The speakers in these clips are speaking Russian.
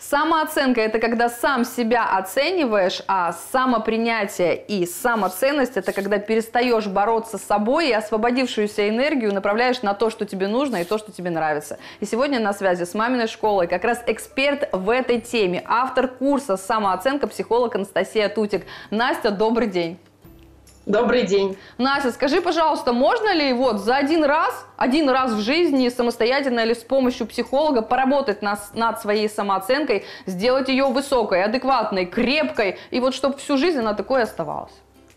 Самооценка – это когда сам себя оцениваешь, а самопринятие и самоценность – это когда перестаешь бороться с собой и освободившуюся энергию направляешь на то, что тебе нужно и то, что тебе нравится. И сегодня на связи с маминой школой как раз эксперт в этой теме, автор курса «Самооценка», психолог Анастасия Тутик. Настя, добрый день. Добрый день. Настя, скажи, пожалуйста, можно ли вот за один раз в жизни самостоятельно или с помощью психолога поработать над своей самооценкой, сделать ее высокой, адекватной, крепкой, и вот чтобы всю жизнь она такой оставалась?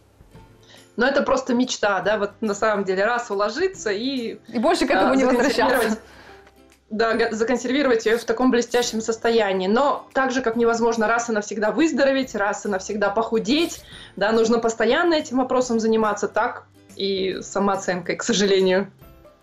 Но это просто мечта, да, вот на самом деле раз уложиться и больше к этому не возвращаться. Да, законсервировать ее в таком блестящем состоянии. Но так же, как невозможно раз и навсегда выздороветь, раз и навсегда похудеть, да, нужно постоянно этим вопросом заниматься, так и самооценкой, к сожалению.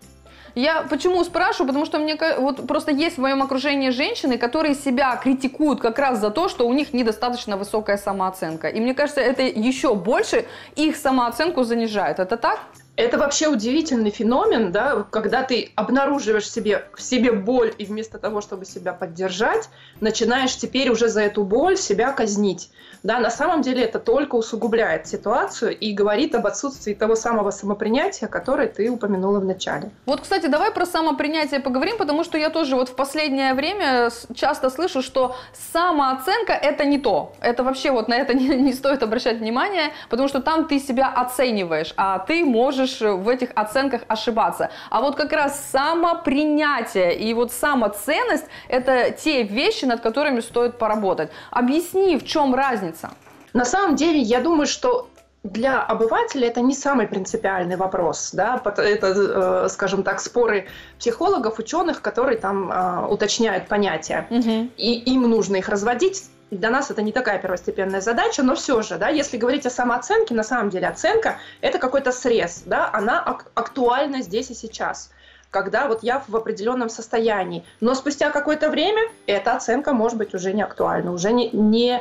Я почему спрашиваю? Потому что мне вот просто есть в моем окружении женщины, которые себя критикуют как раз за то, что у них недостаточно высокая самооценка. И мне кажется, это еще больше их самооценку занижает. Это так? Это вообще удивительный феномен, да, когда ты обнаруживаешь в себе боль и вместо того, чтобы себя поддержать, начинаешь теперь уже за эту боль себя казнить. Да, на самом деле это только усугубляет ситуацию и говорит об отсутствии того самого самопринятия, которое ты упомянула в начале. Вот, кстати, давай про самопринятие поговорим, потому что я тоже вот в последнее время часто слышу, что самооценка – это не то. Это вообще вот на это не стоит обращать внимание, потому что там ты себя оцениваешь, а ты можешь в этих оценках ошибаться. А вот как раз самопринятие и вот самоценность – это те вещи, над которыми стоит поработать. Объясни, в чем разница? На самом деле, я думаю, что для обывателя это не самый принципиальный вопрос. Да? Это, скажем так, споры психологов, ученых, которые там уточняют понятия. И им нужно их разводить. Для нас это не такая первостепенная задача, но все же, да, если говорить о самооценке, на самом деле оценка – это какой-то срез, да, она актуальна здесь и сейчас, когда вот я в определенном состоянии. Но спустя какое-то время эта оценка может быть уже не актуальна, уже не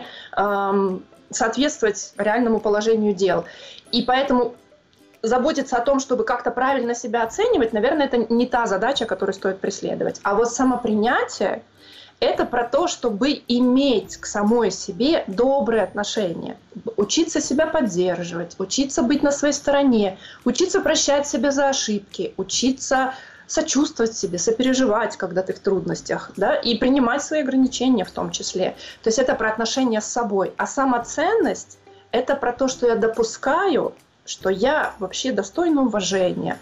соответствовать реальному положению дел. И поэтому заботиться о том, чтобы как-то правильно себя оценивать, наверное, это не та задача, которую стоит преследовать. А вот самопринятие – это про то, чтобы иметь к самой себе добрые отношения, учиться себя поддерживать, учиться быть на своей стороне, учиться прощать себя за ошибки, учиться сочувствовать себе, сопереживать, когда ты в трудностях, да, и принимать свои ограничения в том числе. То есть это про отношения с собой. А самоценность – это про то, что я допускаю, что я вообще достойна уважения.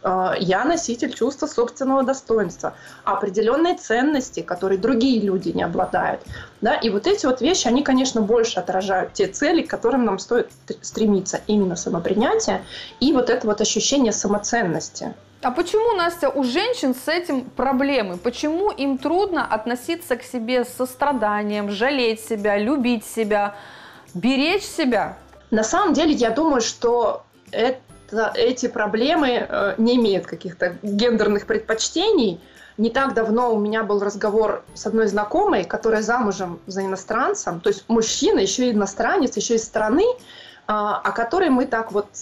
Я носитель чувства собственного достоинства, определенной ценности, которые другие люди не обладают. Да? И вот эти вот вещи, они, конечно, больше отражают те цели, к которым нам стоит стремиться. Именно самопринятие и вот это вот ощущение самоценности. А почему, Настя, у женщин с этим проблемы? Почему им трудно относиться к себе с состраданием, жалеть себя, любить себя, беречь себя? На самом деле, я думаю, что эти проблемы не имеют каких-то гендерных предпочтений. Не так давно у меня был разговор с одной знакомой, которая замужем за иностранцем, то есть мужчина, еще и иностранец, еще из страны, о которой мы так вот,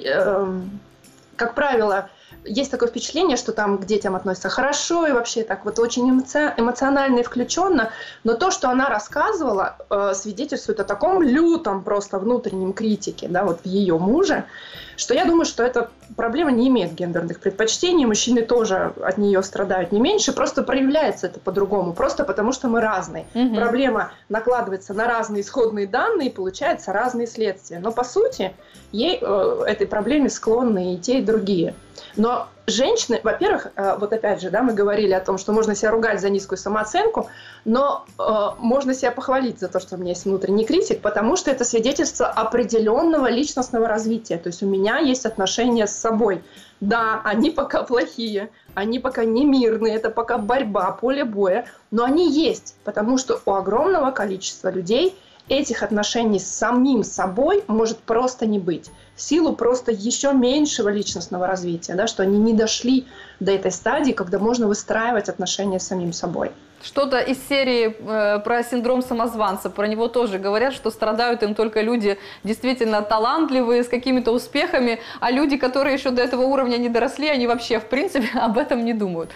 как правило, есть такое впечатление, что там к детям относятся хорошо и вообще так вот очень эмоционально и включенно, но то, что она рассказывала, свидетельствует о таком лютом просто внутреннем критике, да, вот в ее муже, что я думаю, что эта проблема не имеет гендерных предпочтений, мужчины тоже от нее страдают не меньше, просто проявляется это по-другому, просто потому что мы разные. Проблема накладывается на разные исходные данные, и получается разные следствия. Но по сути этой проблеме склонны и те, и другие. Но женщины, во-первых, вот опять же, да, мы говорили о том, что можно себя ругать за низкую самооценку, но можно себя похвалить за то, что у меня есть внутренний критик, потому что это свидетельство определенного личностного развития. То есть у меня есть отношения с собой. Да, они пока плохие, они пока не мирные, это пока борьба, поле боя, но они есть, потому что у огромного количества людей этих отношений с самим собой может просто не быть. В силу просто еще меньшего личностного развития, да, что они не дошли до этой стадии, когда можно выстраивать отношения с самим собой. Что-то из серии про синдром самозванца, про него тоже говорят, что страдают им только люди действительно талантливые, с какими-то успехами, а люди, которые еще до этого уровня не доросли, они вообще в принципе об этом не думают.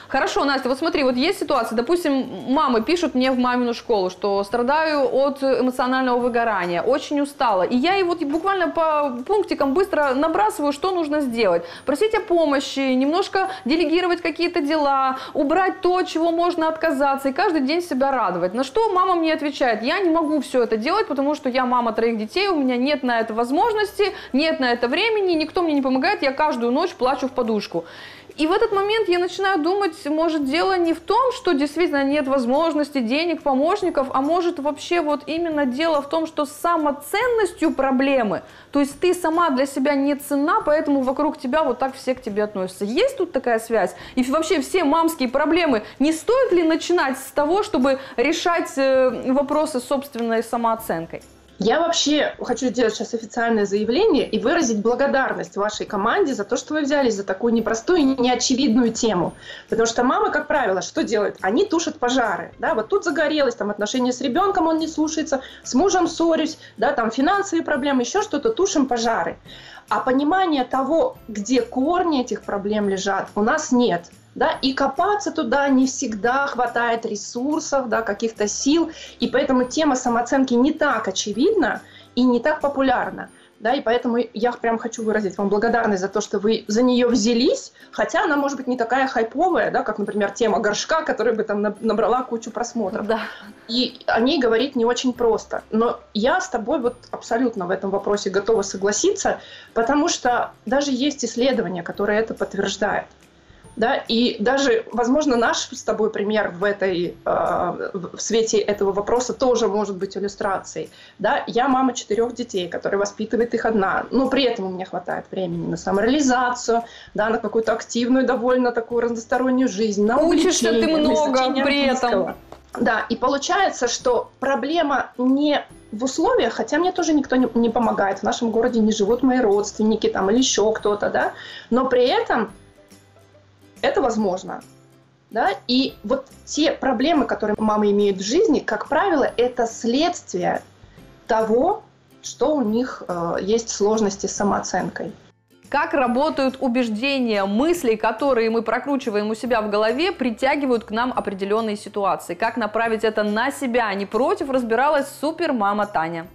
Хорошо, Настя, вот смотри, вот есть ситуация, допустим, мамы пишут мне в мамину школу, что страдаю от эмоционального выгорания, очень устала, и я ей вот буквально по пунктикам быстро набрасываю, что нужно сделать. Просить о помощи, немножко делегировать какие-то дела, убрать то, от чего можно отказаться, и каждый день себя радовать. На что мама мне отвечает: я не могу все это делать, потому что я мама 3 детей, у меня нет на это возможности, нет на это времени, никто мне не помогает, я каждую ночь плачу в подушку. И в этот момент я начинаю думать, может, дело не в том, что действительно нет возможности, денег, помощников, а может вообще вот именно дело в том, что с самоценностью проблемы, то есть ты сама для себя не ценна, поэтому вокруг тебя вот так все к тебе относятся. Есть тут такая связь? И вообще все мамские проблемы, не стоит ли начинать с того, чтобы решать вопросы с собственной самооценкой? Я вообще хочу сделать сейчас официальное заявление и выразить благодарность вашей команде за то, что вы взялись за такую непростую и неочевидную тему. Потому что мамы, как правило, что делают? Они тушат пожары. Да? Вот тут загорелось, там отношения с ребенком он не слушается, с мужем ссорюсь, да, там финансовые проблемы, еще что-то, тушим пожары. А понимания того, где корни этих проблем лежат, у нас нет. Да, и копаться туда не всегда хватает ресурсов, да, каких-то сил, и поэтому тема самооценки не так очевидна и не так популярна. Да, и поэтому я прям хочу выразить вам благодарность за то, что вы за нее взялись, хотя она может быть не такая хайповая, да, как, например, тема горшка, которая бы там набрала кучу просмотров. Да. И о ней говорить не очень просто. Но я с тобой вот абсолютно в этом вопросе готова согласиться, потому что даже есть исследования, которые это подтверждают. Да, и даже, возможно, наш с тобой пример в свете этого вопроса тоже может быть иллюстрацией. Да, я мама 4 детей, которая воспитывает их одна, но при этом у меня хватает времени на самореализацию, да, на какую-то активную, довольно такую разностороннюю жизнь, на учишься ты много при этом. Да, и получается, что проблема не в условиях, хотя мне тоже никто не помогает, в нашем городе не живут мои родственники там, или еще кто-то, да, но при этом это возможно. Да? И вот те проблемы, которые мамы имеют в жизни, как правило, это следствие того, что у них есть сложности с самооценкой. Как работают убеждения, мысли, которые мы прокручиваем у себя в голове, притягивают к нам определенные ситуации. Как направить это на себя, а не против, разбиралась супермама Таня.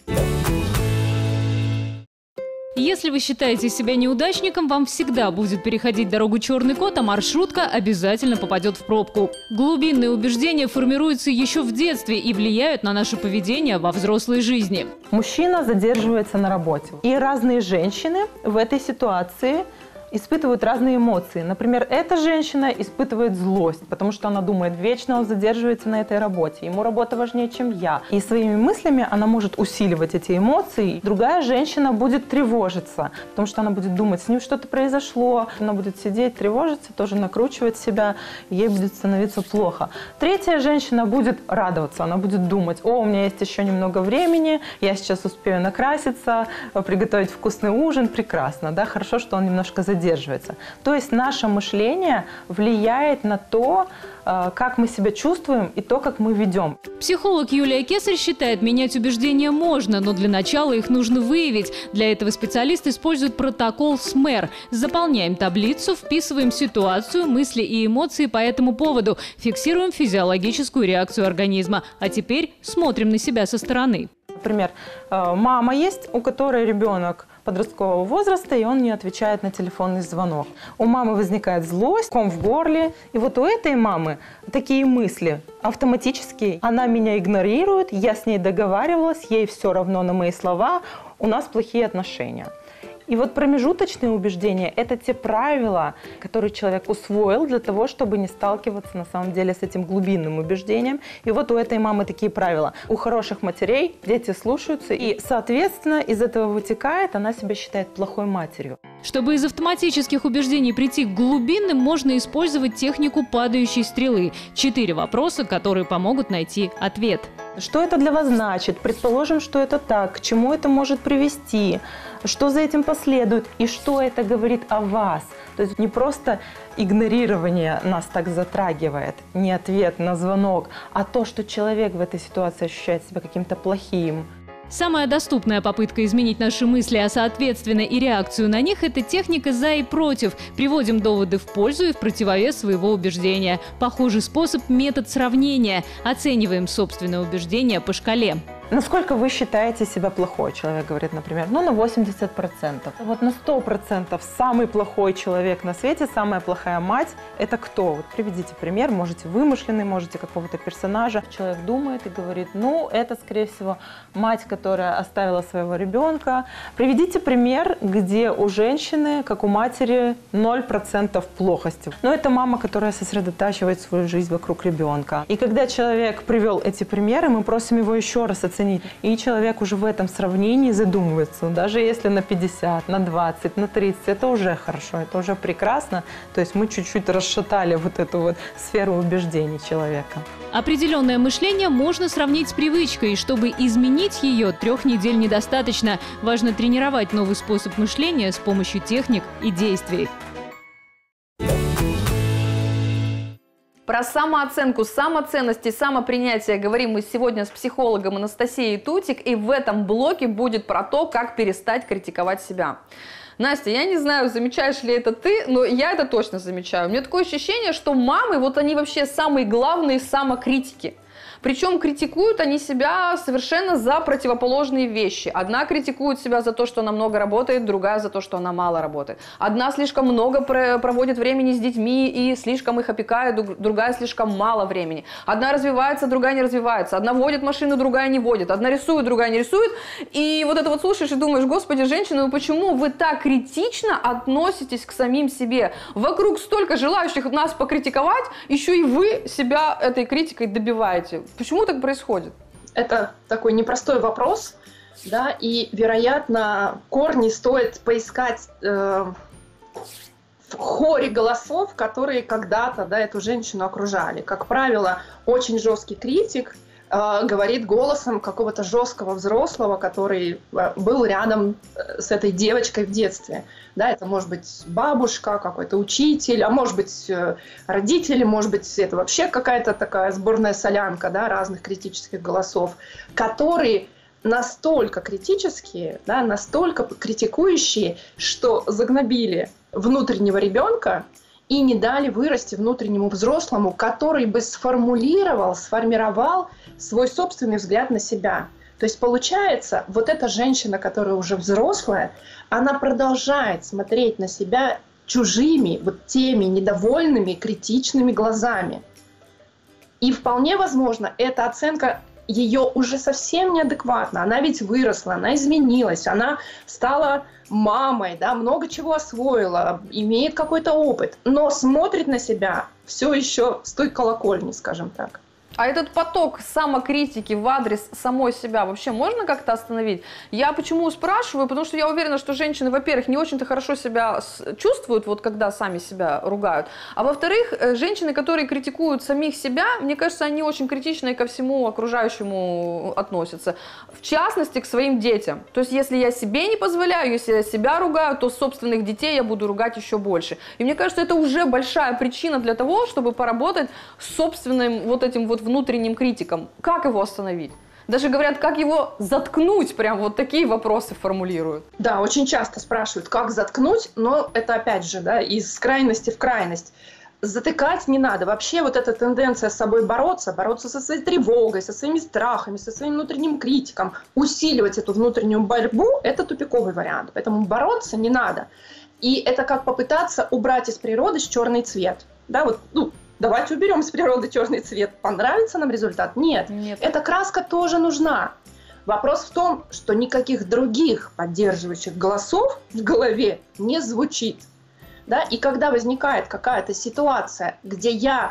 Если вы считаете себя неудачником, вам всегда будет переходить дорогу черный кот, а маршрутка обязательно попадет в пробку. Глубинные убеждения формируются еще в детстве и влияют на наше поведение во взрослой жизни. Мужчина задерживается на работе. И разные женщины в этой ситуации испытывают разные эмоции. Например, эта женщина испытывает злость, потому что она думает, вечно он задерживается на этой работе, ему работа важнее, чем я. И своими мыслями она может усиливать эти эмоции. Другая женщина будет тревожиться, потому что она будет думать, с ним что-то произошло. Она будет сидеть, тревожиться, тоже накручивать себя, ей будет становиться плохо. Третья женщина будет радоваться, она будет думать, о, у меня есть еще немного времени, я сейчас успею накраситься, приготовить вкусный ужин, прекрасно, да, хорошо, что он немножко задерживается. То есть наше мышление влияет на то, как мы себя чувствуем и то, как мы ведем. Психолог Юлия Кесарь считает, менять убеждения можно, но для начала их нужно выявить. Для этого специалист использует протокол СМЭР. Заполняем таблицу, вписываем ситуацию, мысли и эмоции по этому поводу, фиксируем физиологическую реакцию организма. А теперь смотрим на себя со стороны. Например, мама есть, у которой ребенок подросткового возраста, и он не отвечает на телефонный звонок. У мамы возникает злость, ком в горле. И вот у этой мамы такие мысли автоматически. Она меня игнорирует, я с ней договаривалась, ей все равно на мои слова, у нас плохие отношения. И вот промежуточные убеждения – это те правила, которые человек усвоил для того, чтобы не сталкиваться на самом деле с этим глубинным убеждением. И вот у этой мамы такие правила. У хороших матерей дети слушаются, и, соответственно, из этого вытекает, она себя считает плохой матерью. Чтобы из автоматических убеждений прийти к глубинным, можно использовать технику падающей стрелы. 4 вопроса, которые помогут найти ответ. Что это для вас значит? Предположим, что это так. К чему это может привести? Что за этим последует? И что это говорит о вас? То есть не просто игнорирование нас так затрагивает, не ответ на звонок, а то, что человек в этой ситуации ощущает себя каким-то плохим. Самая доступная попытка изменить наши мысли, а соответственно и реакцию на них – это техника «за» и «против». Приводим доводы в пользу и в противовес своего убеждения. Похожий способ – метод сравнения. Оцениваем собственное убеждение по шкале. Насколько вы считаете себя плохой? Человек говорит, например, на 80%. Вот на 100% самый плохой человек на свете, самая плохая мать – это кто? Вот приведите пример, можете вымышленный, можете какого-то персонажа. Человек думает и говорит, это, скорее всего, мать, которая оставила своего ребенка. Приведите пример, где у женщины, как у матери, 0% плохости. Это мама, которая сосредотачивает свою жизнь вокруг ребенка. И когда человек привел эти примеры, мы просим его еще раз оценить. И человек уже в этом сравнении задумывается. Даже если на 50, на 20, на 30, это уже хорошо, это уже прекрасно. То есть мы чуть-чуть расшатали вот эту вот сферу убеждений человека. Определенное мышление можно сравнить с привычкой. И чтобы изменить ее, 3 недель недостаточно. Важно тренировать новый способ мышления с помощью техник и действий. Про самооценку, самоценность и самопринятие говорим мы сегодня с психологом Анастасией Тутик, и в этом блоке будет про то, как перестать критиковать себя. Настя, я не знаю, замечаешь ли это ты, но я это точно замечаю. У меня такое ощущение, что мамы, они вообще самые главные самокритики. Причем критикуют они себя совершенно за противоположные вещи. Одна критикует себя за то, что она много работает, другая за то, что она мало работает. Одна слишком много проводит времени с детьми и слишком их опекает, другая слишком мало времени. Одна развивается, другая не развивается. Одна водит машину, другая не водит. Одна рисует, другая не рисует. И вот это вот слушаешь и думаешь, господи, женщины, почему вы так критично относитесь к самим себе? Вокруг столько желающих нас покритиковать, еще и вы себя этой критикой добиваете. Почему так происходит? Это такой непростой вопрос, да, и, вероятно, корни стоит поискать в хоре голосов, которые когда-то, эту женщину окружали. Как правило, очень жесткий критик говорит голосом какого-то жесткого взрослого, который был рядом с этой девочкой в детстве. Да, это может быть бабушка, какой-то учитель, а может быть родители, может быть это вообще какая-то такая сборная солянка, разных критических голосов, которые настолько критические, настолько критикующие, что загнобили внутреннего ребенка и не дали вырасти внутреннему взрослому, который бы сформировал свой собственный взгляд на себя. То есть получается, вот эта женщина, которая уже взрослая, она продолжает смотреть на себя чужими, теми недовольными, критичными глазами. И вполне возможно, эта оценка ее уже совсем неадекватна. Она ведь выросла, она изменилась, она стала мамой, много чего освоила, имеет какой-то опыт, но смотрит на себя все еще с той колокольни, скажем так. А этот поток самокритики в адрес самой себя вообще можно как-то остановить? Я почему спрашиваю? Потому что я уверена, что женщины, во-первых, не очень-то хорошо себя чувствуют, когда сами себя ругают. А во-вторых, женщины, которые критикуют самих себя, мне кажется, они очень критично и ко всему окружающему относятся. В частности, к своим детям. То есть, если я себе не позволяю, если я себя ругаю, то собственных детей я буду ругать еще больше. И мне кажется, это уже большая причина для того, чтобы поработать с собственным этим внутренним критиком. Как его остановить? Даже говорят, как его заткнуть, прям такие вопросы формулируют. Да, очень часто спрашивают, как заткнуть, но это опять же, из крайности в крайность. Затыкать не надо. Вообще эта тенденция с собой бороться со своей тревогой, со своими страхами, со своим внутренним критиком, усиливать эту внутреннюю борьбу, это тупиковый вариант. Поэтому бороться не надо. И это как попытаться убрать из природы черный цвет. Давайте уберем с природы черный цвет. Понравится нам результат? Нет. Эта краска тоже нужна. Вопрос в том, что никаких других поддерживающих голосов в голове не звучит. И когда возникает какая-то ситуация, где я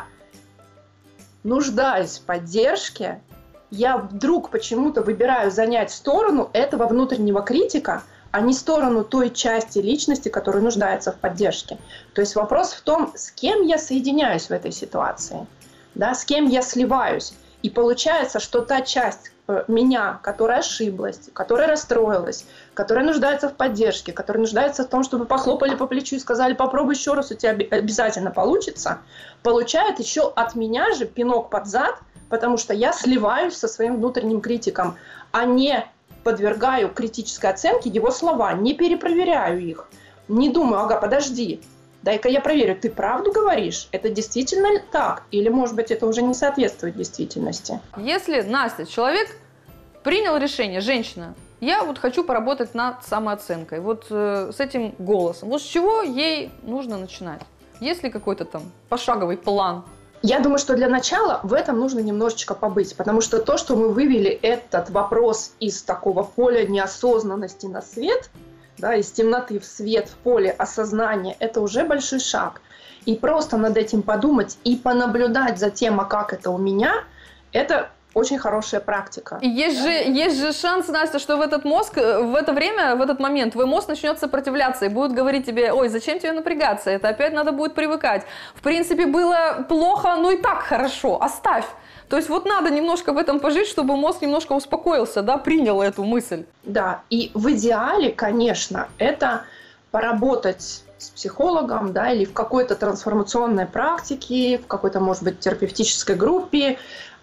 нуждаюсь в поддержке, я вдруг почему-то выбираю занять сторону этого внутреннего критика, а не сторону той части личности, которая нуждается в поддержке. То есть вопрос в том, с кем я соединяюсь в этой ситуации, с кем я сливаюсь. И получается, что та часть меня, которая ошиблась, которая расстроилась, которая нуждается в поддержке, которая нуждается в том, чтобы похлопали по плечу и сказали, попробуй еще раз, у тебя обязательно получится, получает еще от меня же пинок под зад, потому что я сливаюсь со своим внутренним критиком, а не подвергаю критической оценке его слова, не перепроверяю их, не думаю, ага, подожди, дай-ка я проверю, ты правду говоришь? Это действительно так? Или, может быть, это уже не соответствует действительности? Если, Настя, человек принял решение, женщина, я вот хочу поработать над самооценкой, вот с этим голосом, вот с чего ей нужно начинать? Есть ли какой-то там пошаговый план? Я думаю, что для начала в этом нужно немножечко побыть, потому что то, что мы вывели этот вопрос из такого поля неосознанности на свет, да, из темноты в свет, в поле осознания, это уже большой шаг. И просто над этим подумать и понаблюдать за тем, а как это у меня, это очень хорошая практика. И есть же шанс, Настя, что в этот мозг, в это время, в этот момент твой мозг начнет сопротивляться и будет говорить тебе, ой, зачем тебе напрягаться, это опять надо будет привыкать. В принципе, было плохо, но и так хорошо, оставь. То есть вот надо немножко в этом пожить, чтобы мозг немножко успокоился, да, принял эту мысль. Да, и в идеале, конечно, это поработать с психологом, да, или в какой-то трансформационной практике, в какой-то, может быть, терапевтической группе.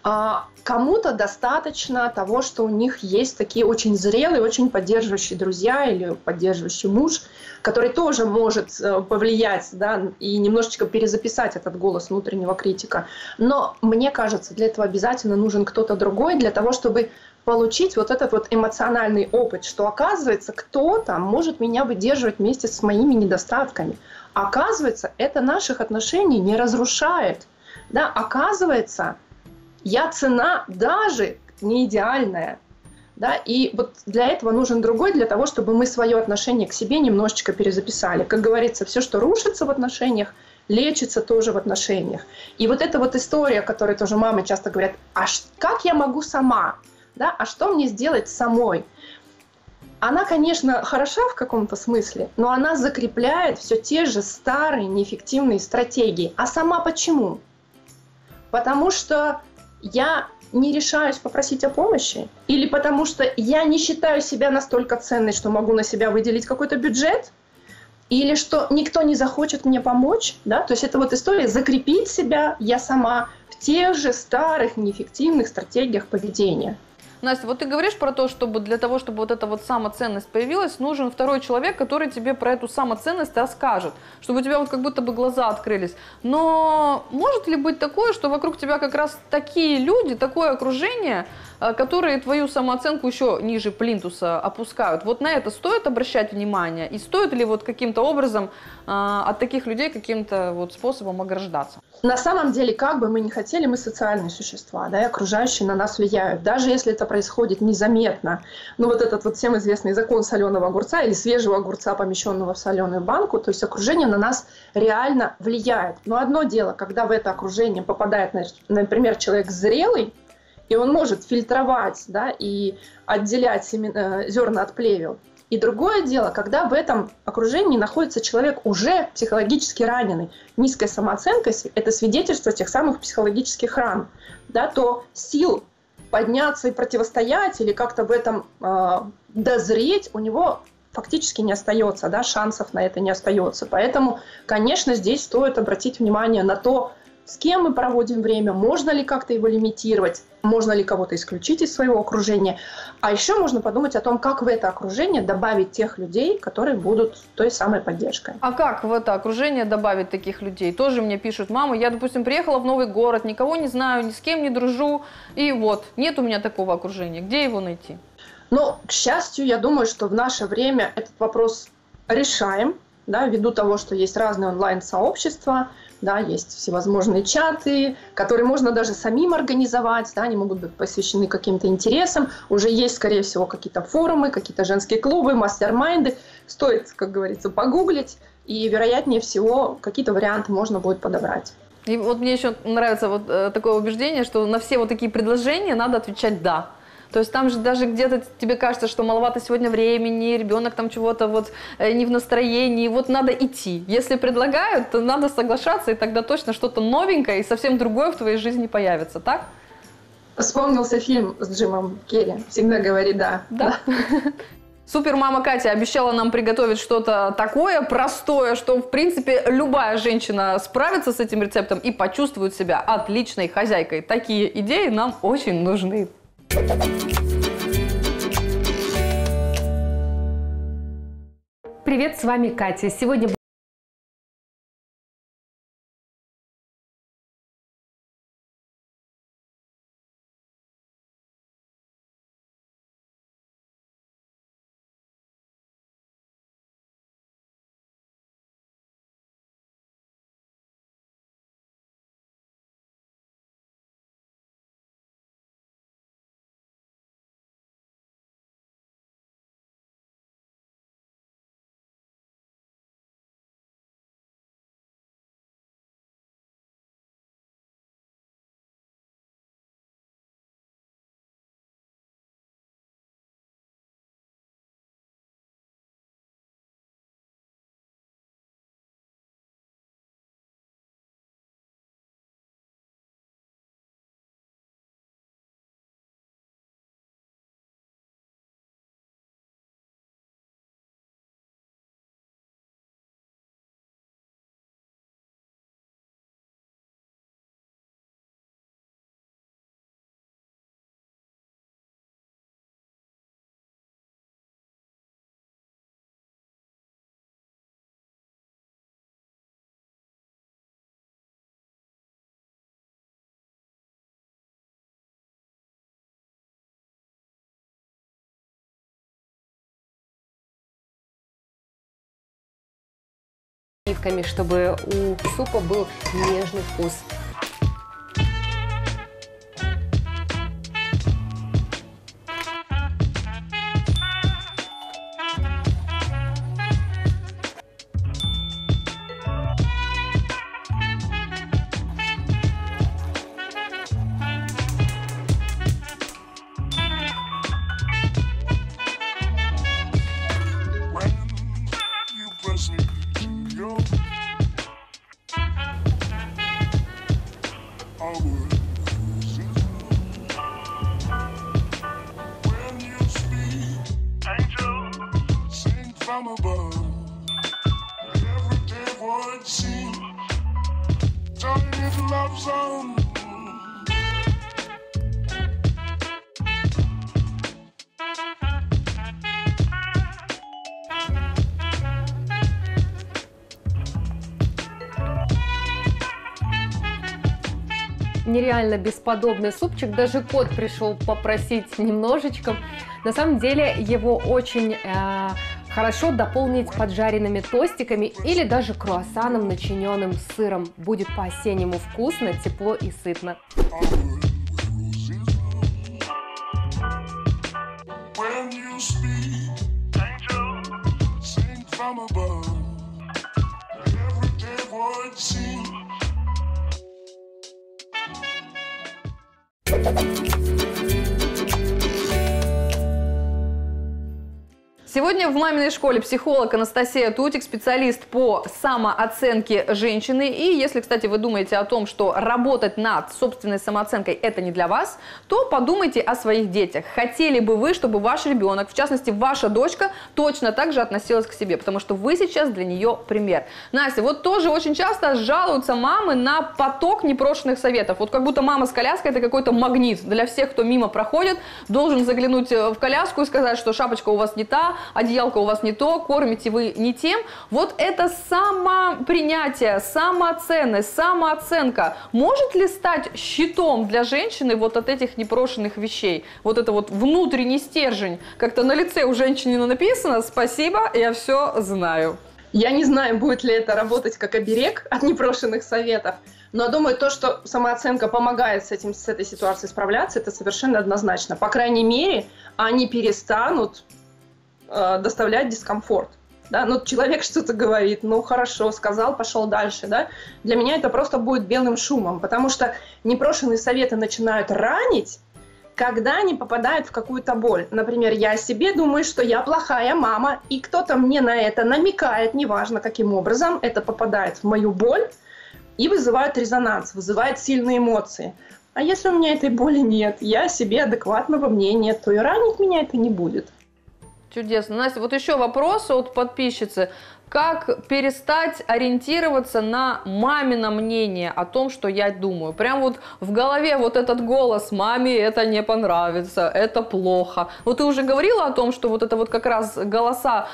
Кому-то достаточно того, что у них есть такие очень зрелые, очень поддерживающие друзья или поддерживающий муж, который тоже может повлиять, да, и немножечко перезаписать этот голос внутреннего критика. Но мне кажется, для этого обязательно нужен кто-то другой, для того, чтобы получить вот этот вот эмоциональный опыт, что оказывается, кто-то может меня выдерживать вместе с моими недостатками. Оказывается, это наших отношений не разрушает. Да, оказывается, я цена даже не идеальная. Да, и вот для этого нужен другой, для того, чтобы мы свое отношение к себе немножечко перезаписали. Как говорится, все, что рушится в отношениях, лечится тоже в отношениях. И вот эта вот история, которой тоже мамы часто говорят, а как я могу сама? Да, а что мне сделать самой? Она, конечно, хороша в каком-то смысле, но она закрепляет все те же старые неэффективные стратегии. А сама почему? Потому что я не решаюсь попросить о помощи? Или потому что я не считаю себя настолько ценной, что могу на себя выделить какой-то бюджет? Или что никто не захочет мне помочь? Да? То есть это вот история закрепить себя я сама в тех же старых неэффективных стратегиях поведения. Настя, вот ты говоришь про то, чтобы для того, чтобы вот эта вот самоценность появилась, нужен второй человек, который тебе про эту самоценность расскажет, чтобы у тебя вот как будто бы глаза открылись. Но может ли быть такое, что вокруг тебя как раз такие люди, такое окружение, которые твою самооценку еще ниже плинтуса опускают? Вот на это стоит обращать внимание? И стоит ли вот каким-то образом от таких людей каким-то вот способом ограждаться? На самом деле, как бы мы ни хотели, мы социальные существа, да, и окружающие на нас влияют. Даже если это происходит незаметно. Ну, вот этот вот всем известный закон соленого огурца или свежего огурца, помещенного в соленую банку, то есть окружение на нас реально влияет. Но одно дело, когда в это окружение попадает, например, человек зрелый, и он может фильтровать, да, и отделять зерна от плевел. И другое дело, когда в этом окружении находится человек уже психологически раненый. Низкая самооценка – это свидетельство тех самых психологических ран. Да, то сил подняться и противостоять или как-то в этом дозреть у него фактически не остается, да, шансов на это не остается. Поэтому, конечно, здесь стоит обратить внимание на то, с кем мы проводим время, можно ли как-то его лимитировать, можно ли кого-то исключить из своего окружения. А еще можно подумать о том, как в это окружение добавить тех людей, которые будут той самой поддержкой. А как в это окружение добавить таких людей? Тоже мне пишут, мама, я, допустим, приехала в новый город, никого не знаю, ни с кем не дружу, и вот, нет у меня такого окружения. Где его найти? Ну, к счастью, я думаю, что в наше время этот вопрос решаем, да, ввиду того, что есть разные онлайн-сообщества, да, есть всевозможные чаты, которые можно даже самим организовать, да, они могут быть посвящены каким-то интересам. Уже есть, скорее всего, какие-то форумы, какие-то женские клубы, мастер-майнды. Стоит, как говорится, погуглить, и, вероятнее всего, какие-то варианты можно будет подобрать. И вот мне еще нравится вот такое убеждение, что на все вот такие предложения надо отвечать «да». То есть там же даже где-то тебе кажется, что маловато сегодня времени, ребенок там чего-то вот не в настроении, вот надо идти. Если предлагают, то надо соглашаться, и тогда точно что-то новенькое и совсем другое в твоей жизни появится, так? Вспомнился фильм с Джимом Керри «Всегда говори да». Да. Супер мама Катя обещала нам приготовить что-то такое простое, что, в принципе, любая женщина справится с этим рецептом и почувствует себя отличной хозяйкой. Такие идеи нам очень нужны. привет, с вами Катя. Сегодня чтобы у супа был нежный вкус. Нереально бесподобный супчик, даже кот пришел попросить немножечко. На самом деле его очень хорошо дополнить поджаренными тостиками или даже круассаном, начиненным сыром. Будет по-осеннему вкусно, тепло и сытно. Сегодня в «Маминой школе» психолог Анастасия Тутик, специалист по самооценке женщины. И если, кстати, вы думаете о том, что работать над собственной самооценкой – это не для вас, то подумайте о своих детях. Хотели бы вы, чтобы ваш ребенок, в частности, ваша дочка, точно так же относилась к себе, потому что вы сейчас для нее пример. Настя, вот тоже очень часто жалуются мамы на поток непрошенных советов. Вот как будто мама с коляской – это какой-то магнит. Для всех, кто мимо проходит, должен заглянуть в коляску и сказать, что шапочка у вас не та, одеялко у вас не то, кормите вы не тем. Вот это самопринятие, самооценность, самооценка может ли стать щитом для женщины вот от этих непрошенных вещей? Вот это вот внутренний стержень. Как-то на лице у женщины написано «Спасибо, я все знаю». Я не знаю, будет ли это работать как оберег от непрошенных советов, но думаю, то, что самооценка помогает с этой ситуацией справляться, это совершенно однозначно. По крайней мере, они перестанут доставлять дискомфорт. Да? Ну, человек что-то говорит, ну хорошо, сказал, пошел дальше. Да? Для меня это просто будет белым шумом, потому что непрошенные советы начинают ранить, когда они попадают в какую-то боль. Например, я о себе думаю, что я плохая мама, и кто-то мне на это намекает, неважно каким образом, это попадает в мою боль и вызывает резонанс, вызывает сильные эмоции. А если у меня этой боли нет, я о себе адекватного мнения, то и ранить меня это не будет. Чудесно. Настя, вот еще вопрос от подписчицы. как перестать ориентироваться на мамино мнение о том, что я думаю. Прям вот в голове вот этот голос: маме это не понравится, это плохо. Вот ты уже говорила о том, что вот это вот как раз голоса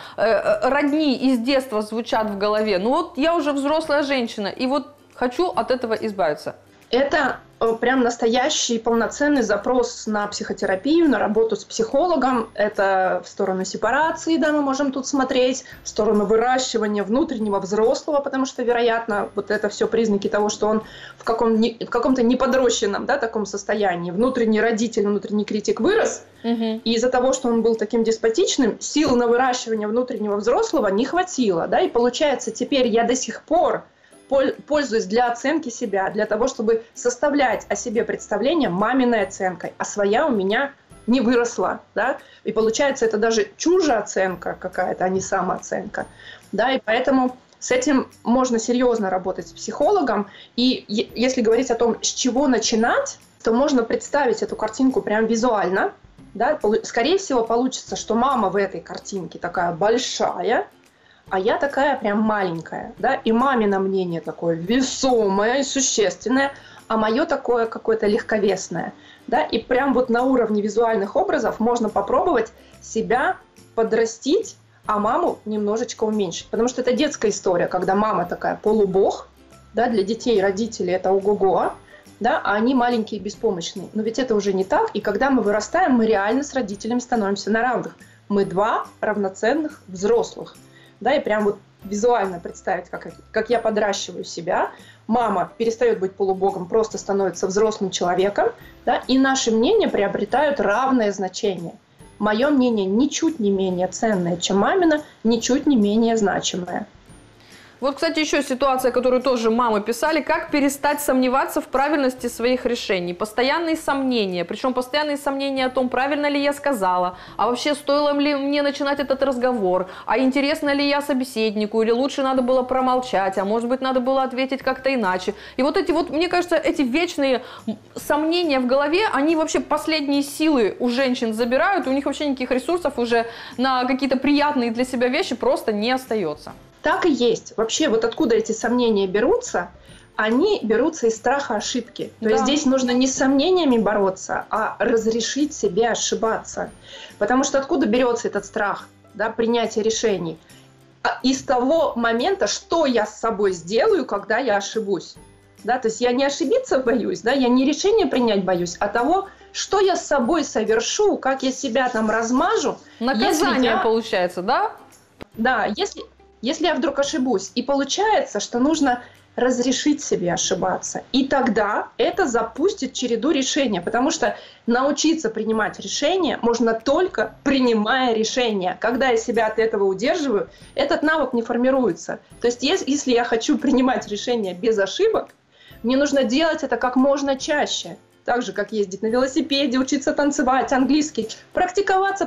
родни из детства звучат в голове. Ну вот я уже взрослая женщина, и вот хочу от этого избавиться. Это прям настоящий полноценный запрос на психотерапию, на работу с психологом. Это в сторону сепарации, да, мы можем тут смотреть, в сторону выращивания внутреннего взрослого, потому что, вероятно, вот это все признаки того, что он в каком-то неподрощенном, да, таком состоянии. Внутренний родитель, внутренний критик вырос, и из-за того, что он был таким деспотичным, сил на выращивание внутреннего взрослого не хватило, да, и получается, теперь я до сих пор пользуюсь для оценки себя, для того, чтобы составлять о себе представление маминой оценкой, а своя у меня не выросла, да, и получается это даже чужая оценка какая-то, а не самооценка, да, и поэтому с этим можно серьезно работать с психологом, и если говорить о том, с чего начинать, то можно представить эту картинку прям визуально, да, скорее всего получится, что мама в этой картинке такая большая, а я такая прям маленькая, да, и мамино мнение такое весомое и существенное, а мое такое какое-то легковесное, да, и прям вот на уровне визуальных образов можно попробовать себя подрастить, а маму немножечко уменьшить, потому что это детская история, когда мама такая полубог, да, для детей и родителей это ого-го, да, а они маленькие и беспомощные, но ведь это уже не так, и когда мы вырастаем, мы реально с родителями становимся на равных, мы два равноценных взрослых. Да, и прям вот визуально представить, как я подращиваю себя. Мама перестает быть полубогом, просто становится взрослым человеком, да, и наши мнения приобретают равное значение. Мое мнение ничуть не менее ценное, чем мамино, ничуть не менее значимое. Вот, кстати, еще ситуация, которую тоже мамы писали: как перестать сомневаться в правильности своих решений. Постоянные сомнения, причем постоянные сомнения о том, правильно ли я сказала, а вообще стоило ли мне начинать этот разговор, а интересно ли я собеседнику, или лучше надо было промолчать, а может быть надо было ответить как-то иначе. И вот эти вот, мне кажется, эти вечные сомнения в голове, они вообще последние силы у женщин забирают, и у них вообще никаких ресурсов уже на какие-то приятные для себя вещи просто не остается. Так и есть. Вообще, вот откуда эти сомнения берутся? Они берутся из страха ошибки. То есть здесь нужно не с сомнениями бороться, а разрешить себе ошибаться. Потому что откуда берется этот страх, да, принятия решений? Из того момента, что я с собой сделаю, когда я ошибусь. Да, то есть я не ошибиться боюсь, да, я не решение принять боюсь, а того, что я с собой совершу, как я себя там размажу. Наказание получается, да? Да, если я вдруг ошибусь, и получается, что нужно разрешить себе ошибаться, и тогда это запустит череду решений, потому что научиться принимать решения можно только принимая решения. Когда я себя от этого удерживаю, этот навык не формируется. То есть если я хочу принимать решения без ошибок, мне нужно делать это как можно чаще. Так же, как ездить на велосипеде, учиться танцевать, английский, практиковаться,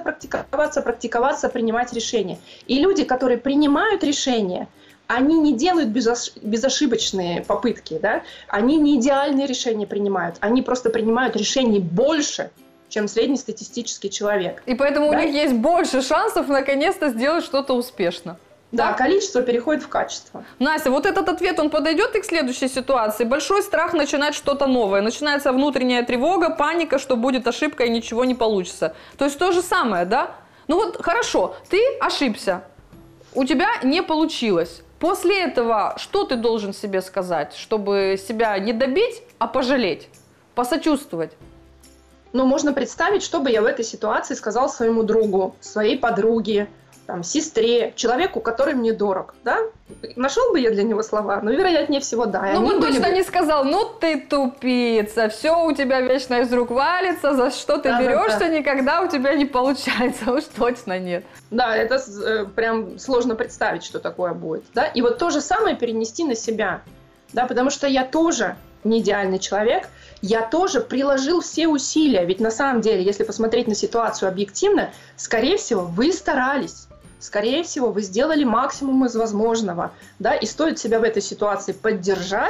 принимать решения. И люди, которые принимают решения, они не делают безошибочные попытки, да? Они не идеальные решения принимают, они просто принимают решений больше, чем среднестатистический человек. И поэтому у них есть больше шансов наконец-то сделать что-то успешно. Да, количество переходит в качество. Настя, вот этот ответ, он подойдет и к следующей ситуации? Большой страх начинать что-то новое. Начинается внутренняя тревога, паника, что будет ошибка и ничего не получится. То есть то же самое, да? Ну вот хорошо, ты ошибся, у тебя не получилось. После этого что ты должен себе сказать, чтобы себя не добить, а пожалеть, посочувствовать? Ну, можно представить, что бы я в этой ситуации сказал своему другу, своей подруге, там, сестре, человеку, который мне дорог, да? Нашел бы я для него слова? Ну, вероятнее всего, да. Ну, бы точно не сказал: ну ты тупица, все у тебя вечно из рук валится, за что ты берешься, никогда у тебя не получается, уж точно нет. Да, это прям сложно представить, что такое будет, да? И вот то же самое перенести на себя, да, потому что я тоже не идеальный человек, я тоже приложил все усилия, ведь на самом деле, если посмотреть на ситуацию объективно, скорее всего, вы старались. Скорее всего, вы сделали максимум из возможного, да, и стоит себя в этой ситуации поддержать,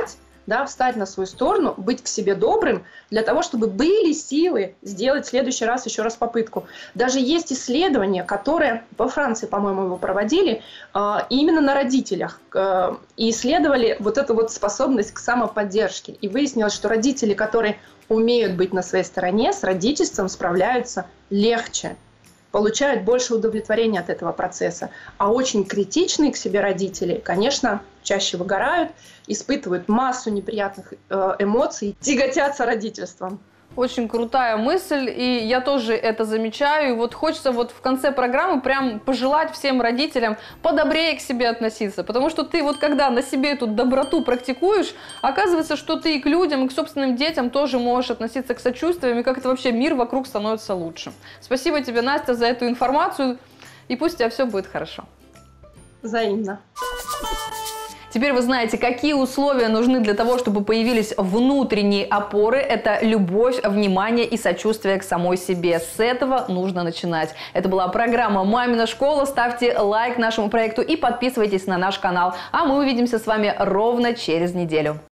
да, встать на свою сторону, быть к себе добрым, для того, чтобы были силы сделать в следующий раз еще раз попытку. Даже есть исследования, которые во Франции, по-моему, его проводили, именно на родителях. И исследовали вот эту вот способность к самоподдержке. И выяснилось, что родители, которые умеют быть на своей стороне, с родительством справляются легче, получают больше удовлетворения от этого процесса. А очень критичные к себе родители, конечно, чаще выгорают, испытывают массу неприятных эмоций, тяготятся родительством. Очень крутая мысль, и я тоже это замечаю. И вот хочется вот в конце программы прям пожелать всем родителям подобрее к себе относиться. Потому что ты вот когда на себе эту доброту практикуешь, оказывается, что ты и к людям, и к собственным детям тоже можешь относиться к сочувствиям, и как-то вообще мир вокруг становится лучше. Спасибо тебе, Настя, за эту информацию, и пусть у тебя все будет хорошо. Взаимно. Теперь вы знаете, какие условия нужны для того, чтобы появились внутренние опоры. Это любовь, внимание и сочувствие к самой себе. С этого нужно начинать. Это была программа «Мамина школа». Ставьте лайк нашему проекту и подписывайтесь на наш канал. А мы увидимся с вами ровно через неделю.